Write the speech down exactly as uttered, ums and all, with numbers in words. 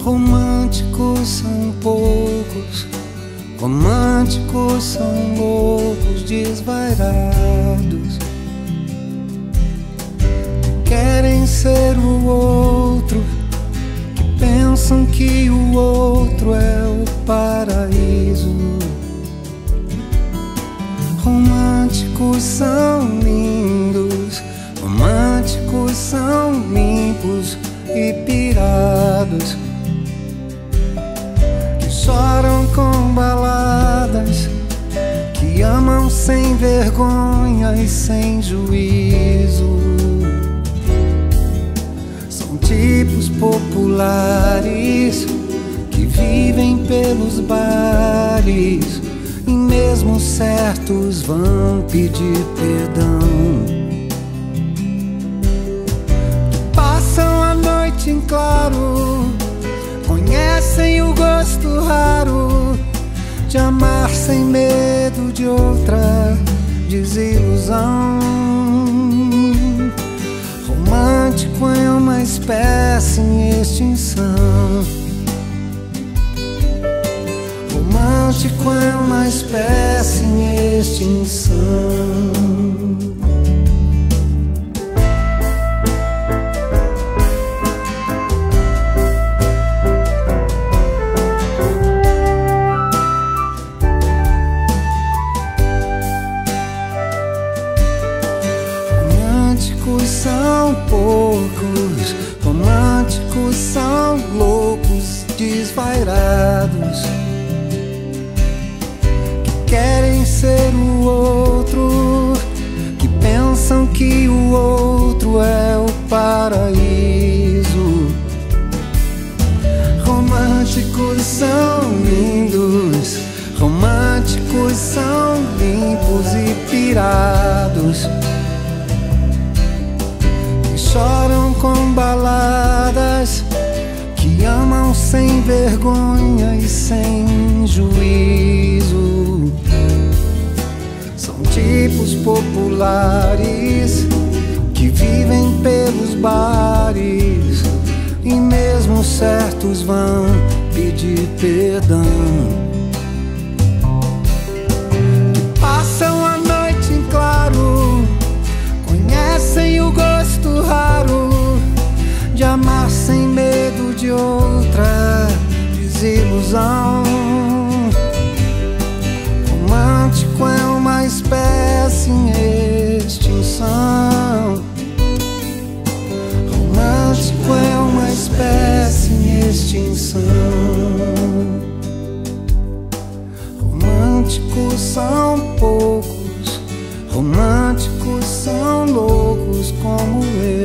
Românticos são poucos, românticos são loucos desvairados. Querem ser o outro, que pensam que o outro é o paraíso. Românticos são lindos, românticos são limpos e pirados, que choram com baladas, que amam sem vergonha e sem juízo. São tipos populares que vivem pelos bares e mesmo certos vão pedir perdão. Passam a noite em claro, conhecem o gosto raro de amar sem medo de outra desilusão. Romântico é uma espécie em extinção. Romântico é uma espécie em extinção. Românticos são poucos, românticos são loucos desvairados, que querem ser o outro, que pensam que o outro é o paraíso. Românticos são lindos, românticos são limpos e pirados, choram com baladas, que amam sem vergonha e sem juízo. São tipos populares que vivem pelos bares e mesmo certos vão pedir perdão. Passam a noite em claro, conhecem o gosto raro de amar sem medo de outra desilusão. Romântico é uma espécie em extinção. Romântico é uma espécie em extinção. Românticos são poucos, românticos são loucos como eu.